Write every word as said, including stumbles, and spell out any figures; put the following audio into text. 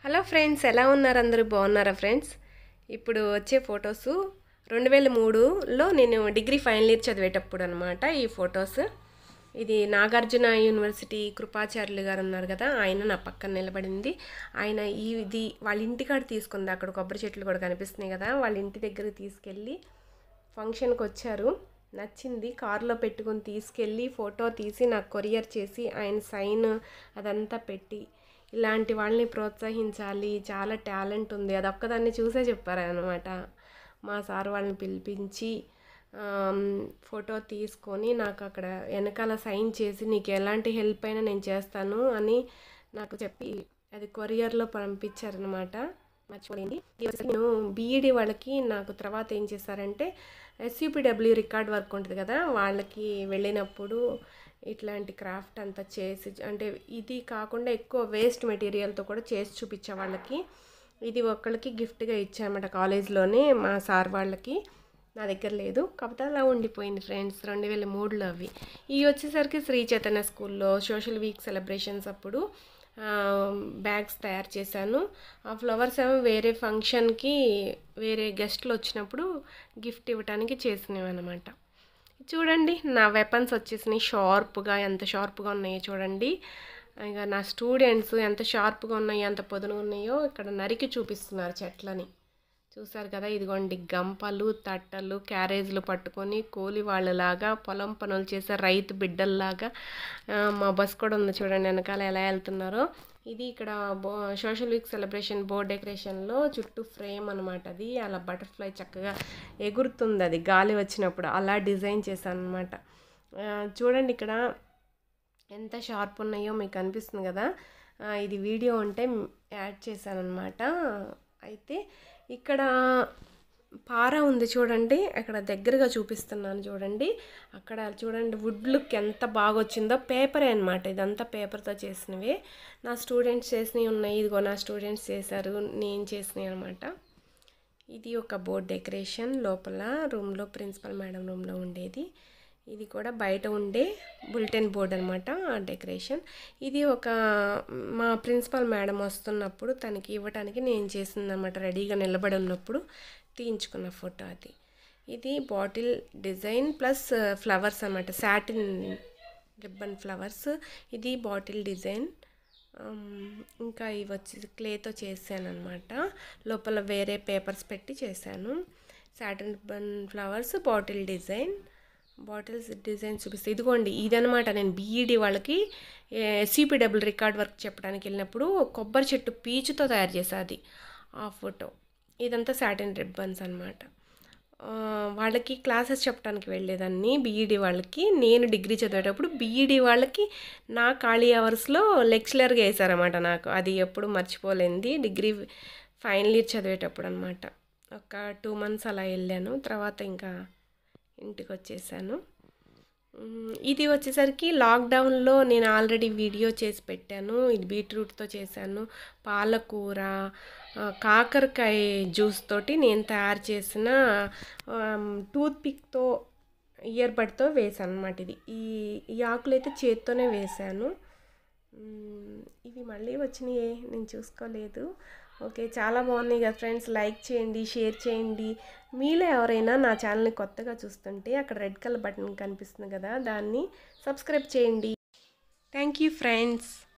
Hello friends, ఎలా ఉన్నారు? అందరూ బాగున్నారా ఫ్రెండ్స్? ఇప్పుడు వచ్చే ఫొటోస్ రెండు వేల మూడులో నేను డిగ్రీ ఫైనల్ ఇయర్ చదివేటప్పుడు అనమాట. ఈ ఫొటోస్ ఇది నాగార్జున యూనివర్సిటీ కృపాచార్యులు గారు ఉన్నారు కదా, ఆయన నా పక్కన నిలబడింది. ఆయన ఈ ఇది వాళ్ళ ఇంటికాడ తీసుకుంది. అక్కడ కొబ్బరి చెట్లు కూడా కనిపిస్తున్నాయి కదా, వాళ్ళ ఇంటి దగ్గరికి తీసుకెళ్ళి ఫంక్షన్కి వచ్చారు. నచ్చింది, కారులో పెట్టుకుని తీసుకెళ్ళి ఫోటో తీసి నాకు కొరియర్ చేసి ఆయన సైన్ అదంతా పెట్టి, ఇలాంటి వాళ్ళని ప్రోత్సహించాలి, చాలా టాలెంట్ ఉంది, అది ఒక్కదాన్ని చూసే చెప్పారనమాట. మా సార్ వాళ్ళని పిలిపించి ఫోటో తీసుకొని నాకు అక్కడ వెనకాల సైన్ చేసి, నీకు ఎలాంటి హెల్ప్ అయినా నేను చేస్తాను అని నాకు చెప్పి అది కొరియర్లో పంపించారనమాట. మర్చిపోయింది. నేను బీఈడి వాళ్ళకి నాకు తర్వాత ఏం చేశారంటే, ఎస్యూపీడబ్ల్యూ రికార్డ్ వర్క్ ఉంటుంది కదా, వాళ్ళకి వెళ్ళినప్పుడు ఇట్లాంటి క్రాఫ్ట్ అంతా చేసి, అంటే ఇది కాకుండా ఎక్కువ వేస్ట్ మెటీరియల్తో కూడా చేసి చూపించే వాళ్ళకి. ఇది ఒక్కళ్ళకి గిఫ్ట్గా ఇచ్చామన్నమాట కాలేజ్లోనే, మా సార్ వాళ్ళకి. నా దగ్గర లేదు కాకపోతే అలా ఉండిపోయింది ఫ్రెండ్స్, రెండు వేల మూడులో అవి. ఇవి వచ్చేసరికి శ్రీ చైతన్య స్కూల్లో సోషల్ వీక్ సెలబ్రేషన్స్ అప్పుడు బ్యాగ్స్ తయారు చేశాను. ఆ ఫ్లవర్స్ ఏమో వేరే ఫంక్షన్కి వేరే గెస్ట్లు వచ్చినప్పుడు గిఫ్ట్ ఇవ్వడానికి చేసినవి అనమాట. చూడండి నా వెపన్స్ వచ్చేసినాయి, షార్ప్గా ఎంత షార్ప్గా ఉన్నాయో చూడండి. ఇక నా స్టూడెంట్స్ ఎంత షార్ప్గా ఉన్నాయో ఎంత పొదును ఉన్నాయో ఇక్కడ నరికి చూపిస్తున్నారు చెట్లని. చూసారు కదా, ఇదిగోండి గంపలు తట్టలు క్యారేజ్లు పట్టుకొని కూలి వాళ్ళలాగా పొలం పనులు చేసే రైతు బిడ్డల్లాగా. మా బస్ కూడా ఉంది చూడండి వెనకాల ఎలా వెళ్తున్నారో. ఇది ఇక్కడ బో సోషల్ వీక్ సెలబ్రేషన్ బోర్డ్ డెకరేషన్లో చుట్టూ ఫ్రేమ్ అనమాట. అది అలా బటర్ఫ్లై చక్కగా ఎగురుతుంది, అది గాలి వచ్చినప్పుడు అలా డిజైన్ చేశాను అనమాట. చూడండి ఇక్కడ ఎంత షార్ప్ ఉన్నాయో మీకు అనిపిస్తుంది కదా. ఇది వీడియో ఉంటే యాడ్ చేశాను అనమాట. అయితే ఇక్కడ పార ఉంది చూడండి, అక్కడ దగ్గరగా చూపిస్తున్నాను చూడండి. అక్కడ చూడండి వుడ్ లుక్ ఎంత బాగా వచ్చిందో. పేపరే అనమాట, ఇదంతా పేపర్తో చేసినవి. నా స్టూడెంట్స్ చేసినవి ఉన్నాయి, ఇదిగో నా స్టూడెంట్స్ చేశారు, నేను చేసినవి అనమాట. ఇది ఒక బోర్డ్ డెకరేషన్ లోపల రూమ్లో, ప్రిన్సిపల్ మేడం రూమ్లో ఉండేది. ఇది కూడా బయట ఉండే బులెటిన్ బోర్డ్ అనమాట డెకరేషన్. ఇది ఒక మా ప్రిన్సిపల్ మేడం వస్తున్నప్పుడు తనకి ఇవ్వడానికి నేను చేసింది అనమాట. రెడీగా నిలబడి ఉన్నప్పుడు తీయించుకున్న ఫోటో అది. ఇది బాటిల్ డిజైన్ ప్లస్ ఫ్లవర్స్ అనమాట, సాటిన్ రిబ్బన్ ఫ్లవర్స్. ఇది బాటిల్ డిజైన్. ఇంకా ఇవి వచ్చి క్లేతో చేశాను అనమాట, లోపల వేరే పేపర్స్ పెట్టి చేశాను. Satin ribbon flowers, bottle design. Bottles design చూపిస్తే ఇదిగోండి, ఇదనమాట. నేను బీఈడి వాళ్ళకి ఎస్యూపీడబ్ల్యూ రికార్డ్ వర్క్ చెప్పడానికి వెళ్ళినప్పుడు కొబ్బరి చెట్టు పీచుతో తయారు చేసేది ఆ ఫోటో. ఇదంతా సాటిన్ రిబ్బన్స్ అనమాట. వాళ్ళకి క్లాసెస్ చెప్పడానికి వెళ్ళేదాన్ని బీఈడి వాళ్ళకి. నేను డిగ్రీ చదివేటప్పుడు బీఈడి వాళ్ళకి నా ఖాళీ అవర్స్లో లెక్చరర్గా వేశారన్నమాట నాకు. అది ఎప్పుడు మర్చిపోలేంది. డిగ్రీ ఫైనల్ ఇయర్ చదివేటప్పుడు అనమాట. ఒక టూ మంత్స్ అలా వెళ్ళాను, తర్వాత ఇంకా ఇంటికి వచ్చేసాను. ఇది వచ్చేసరికి లాక్డౌన్లో నేను ఆల్రెడీ వీడియో చేసి పెట్టాను. ఇది బీట్రూట్తో చేశాను. పాలకూర, కాకరకాయ జ్యూస్ తోటి నేను తయారు చేసిన టూత్ పిక్తో ఇయర్ బడ్తో వేసాను అనమాట. ఇది ఈ ఈ ఆకులు అయితే చేత్తోనే వేశాను. ఇవి మళ్ళీ వచ్చినాయి, నేను చూసుకోలేదు. ఓకే, చాలా బాగున్నాయి కదా ఫ్రెండ్స్. లైక్ చేయండి, షేర్ చేయండి. మీలో ఎవరైనా నా ఛానల్ని కొత్తగా చూస్తుంటే అక్కడ రెడ్ కలర్ బటన్ కనిపిస్తుంది కదా, దాన్ని సబ్స్క్రైబ్ చేయండి. Thank you friends.